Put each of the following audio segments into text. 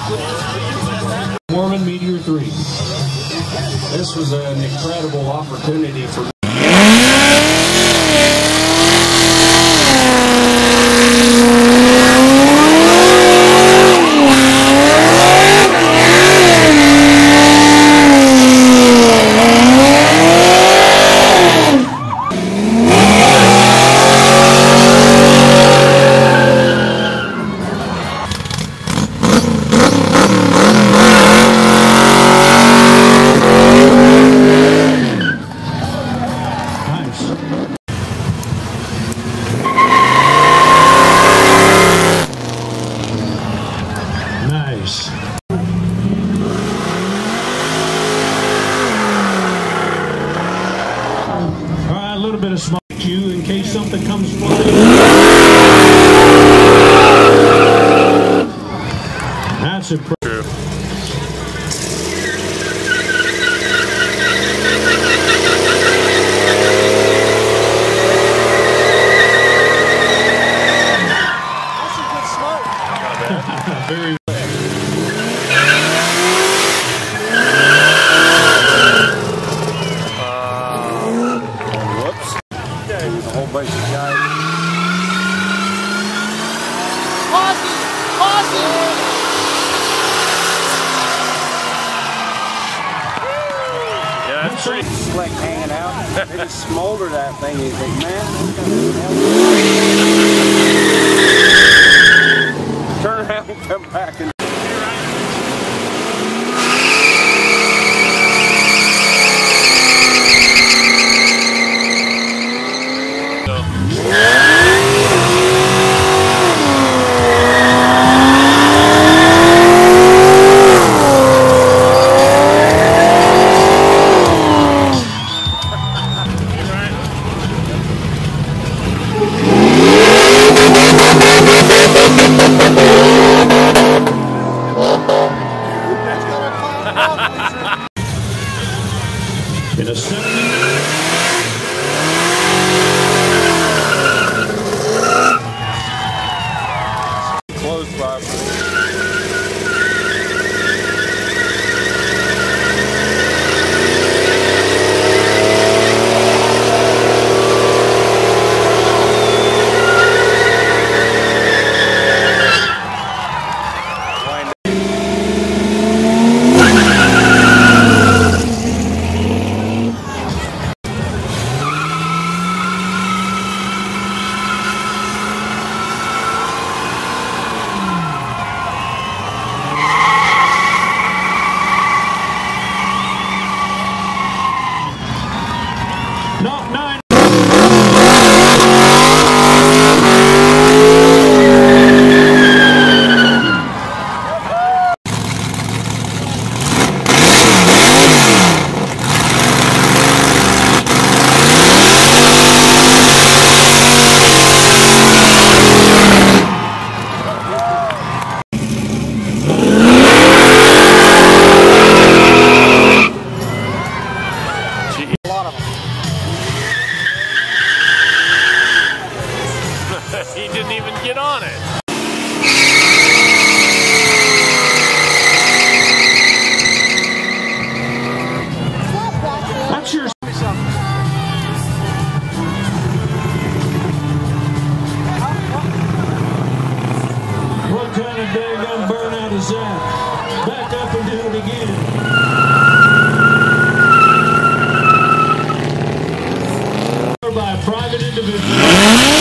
Mormon Meteor 3. This was an incredible opportunity for me. Bit of smoke you in case something comes flying. That's impressive. That's some good smoke. Very A whole bunch of guys. Yeah, that's pretty Slick hanging out. They just smolder that thing. You think, man, turn around and come back and. in a 70. Close by. Not 9. He didn't even get on it. That's your. What kind of daggone burnout is that? Back up and do it again. By a private individual.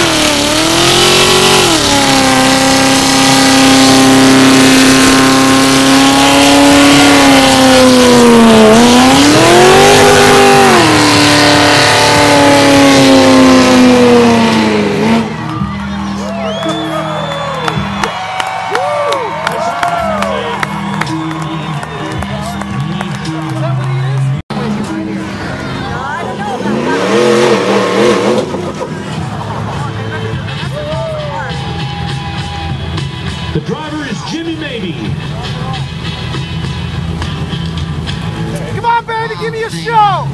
The driver is Jimmy Maybe. Come on, baby, give me a show!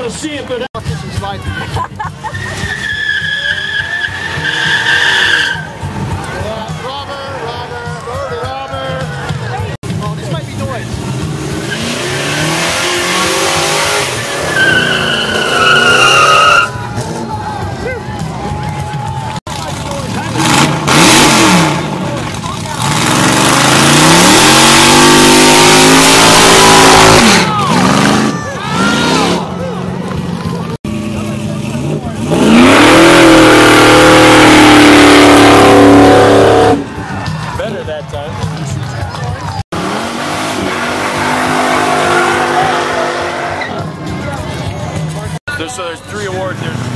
to see it, but better that time. So there's 3 awards. There's